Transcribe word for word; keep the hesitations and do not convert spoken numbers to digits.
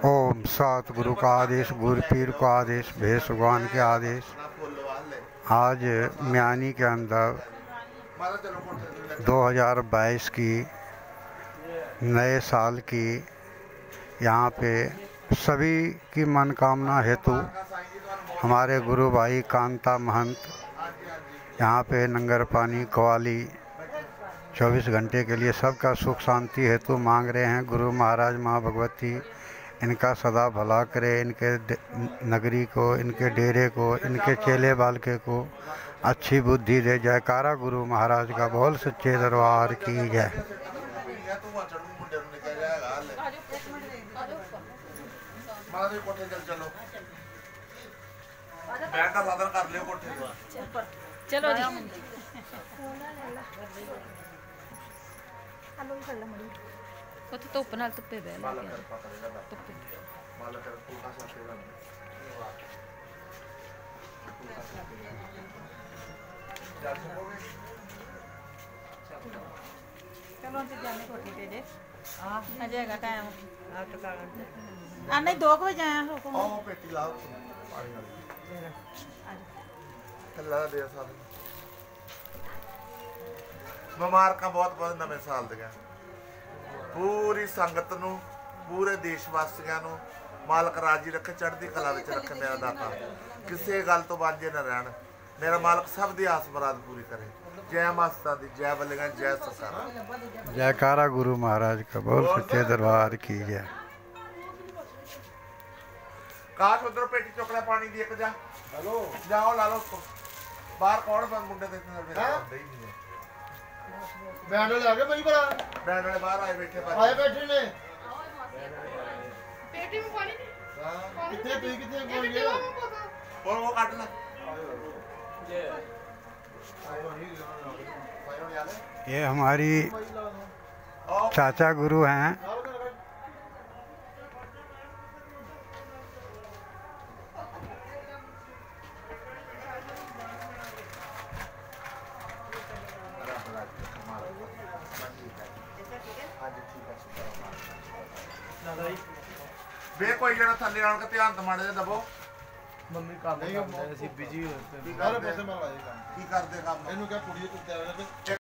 ओम सात गुरु का आदेश, गुरु पीर का आदेश, भेष भगवान के आदेश। आज म्यानी के अंदर दो हज़ार बाईस की नए साल की यहाँ पे सभी की मनोकामना हेतु हमारे गुरु भाई कांता महंत यहाँ पे नंगर पानी कवाली चौबीस घंटे के लिए सबका सुख शांति हेतु मांग रहे हैं। गुरु महाराज माँ भगवती इनका सदा भला करे, इनके नगरी को, इनके डेरे को, इनके चेले बालके को अच्छी बुद्धि दे। जयकारा गुरु महाराज का बोल सच्चे दरबार की जय। चलो जी ਉੱਥੇ ਧੁੱਪ ਨਾਲ ਧੁੱਪੇ ਬਹਿ ਲੈ ਧੁੱਪੇ ਚਲੋ ਤੇ ਜਾਣੇ ਕੋਠੀ ਤੇ ਜੇ ਆ ਅਜੇ ਹੈਗਾ ਟਾਈਮ ਆ ਟਕਾ ਆ ਨਹੀਂ ਦੋ ਵਜੇ ਆਇਆ ਹੁਕਮ ਉਹ ਪੇਟੀ ਲਾਓ ਪਾਣੀ ਨਾਲ ਕੱਲਾ ਦੇ ਸਾਥ ਮੁਬਾਰਕਾਂ ਬਹੁਤ ਬਹੁਤ ਨਵੇਂ ਸਾਲ ਦੀਆਂ पूरी संगत नूं, पूरे देश वासियों नूं मालक राजी रखे, चढ़ती कला विच रखे। मेरा दाता किसी गल तो वांझे न रहन। मेरा मालक सब दी आस मुराद पूरी करे। जय मास्ता दी, जय बल्लेगा, जय सरकार। जयकारा गुरु महाराज का बोल सच्चे दरबार की जय। काश उधर पेटी चुकला पानी दी एक जा हेलो जाओ ला लो उसको बाहर। कौन बंद मुंडे देखने बैंड वाले आ गए भाई बड़ा बैंड वाले बाहर आए बैठे आए बैठे ने पेटी में पानी कितने पी कितने बोल गए और वो काट ला। ये हमारी चाचा गुरु हैं। वे कोई जरा थल्ले आन के ध्यान तो माड़े दबो मम्मी काम नहीं करते, ऐसी बिजी होते हैं। की करते काम? इन्हों क्या कुड़ी कुत्ते